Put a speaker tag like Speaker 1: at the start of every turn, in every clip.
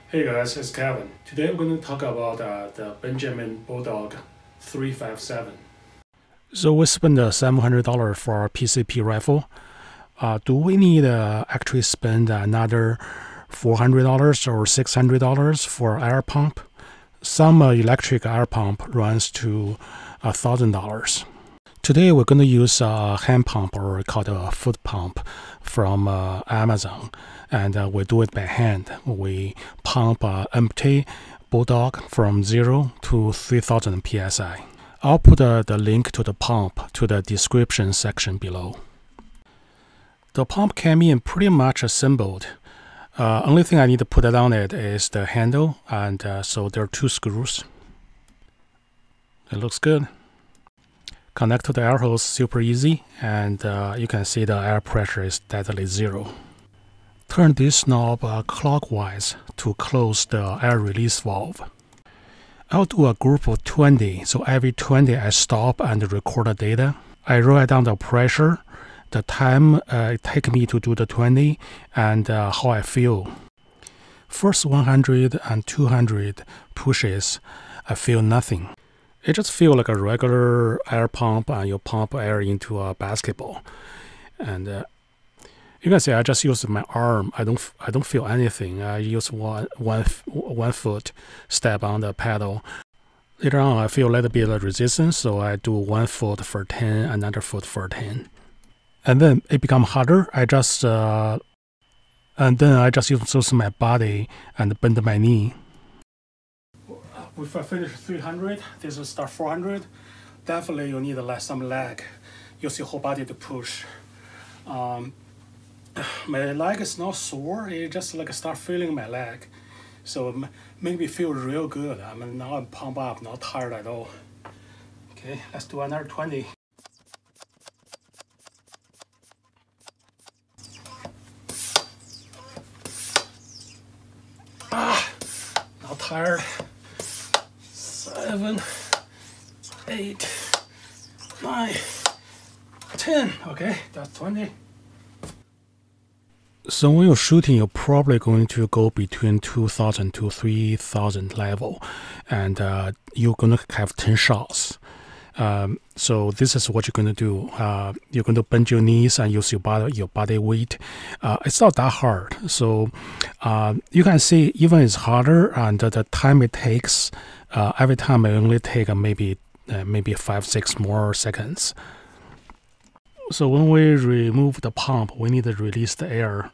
Speaker 1: Hey guys, it's Kevin. Today we're going to talk about the Benjamin Bulldog 357. So we spent $700 for our PCP rifle. Do we need actually spend another $400 or $600 for air pump? Some electric air pump runs to $1,000. Today we're going to use a hand pump, or called a foot pump, from Amazon, and we do it by hand. We pump empty Bulldog from 0 to 3000 psi. I'll put the link to the pump to the description section below. The pump came in pretty much assembled. Only thing I need to put on it is the handle, and so there are 2 screws. It looks good. Connect to the air hose, super easy, and you can see the air pressure is deadly 0. Turn this knob clockwise to close the air release valve. I'll do a group of 20, so every 20 I stop and record the data. I write down the pressure, the time it takes me to do the 20, and how I feel. First 100 and 200 pushes, I feel nothing. It just feels like a regular air pump, and you pump air into a basketball. And you can see I just use my arm. I don't feel anything. I use one foot step on the pedal. Later on, I feel a little bit of resistance, so I do 1 foot for 10, another foot for 10. And then it becomes harder. I just use my body and bend my knee. If I finish 300, this will start 400. Definitely you need some leg. Use your whole body to push. My leg is not sore. It just like start feeling my leg. So make me feel real good. I mean, now I'm pumped up, not tired at all. Okay, let's do another 20. Not tired. 7, 8, 9, 10. Okay, that's 20. So when you're shooting, you're probably going to go between 2,000 to 3,000 level, and you're going to have 10 shots. So this is what you're going to do. You're going to bend your knees and use your body weight. It's not that hard. So you can see even it's harder, and the time it takes, every time I only take maybe 5-6 more seconds. So when we remove the pump, we need to release the air.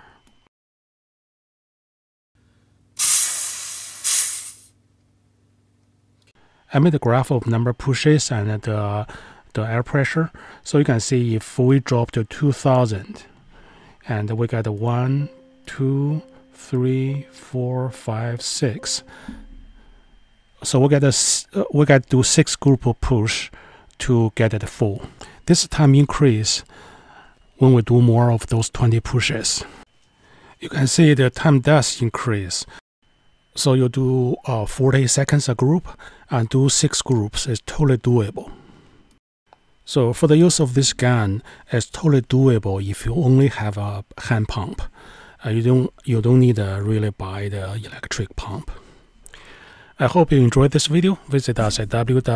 Speaker 1: I made a graph of number of pushes and the air pressure. So you can see if we drop to 2,000, and we got 1, 2, 3, 4, 5, 6. So we got to do 6 group of push to get it full. This time increase when we do more of those 20 pushes. You can see the time does increase. So you do 40 seconds a group and do 6 groups. It's totally doable. So for the use of this gun, it's totally doable if you only have a hand pump. You don't need to really buy the electric pump. I hope you enjoyed this video. Visit us at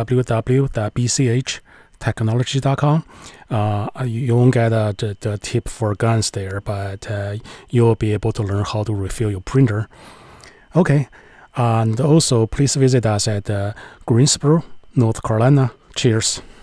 Speaker 1: www.bchtechnology.com. You won't get the tip for guns there, but you'll be able to learn how to refill your printer. Okay, and also please visit us at Greensboro, North Carolina. Cheers.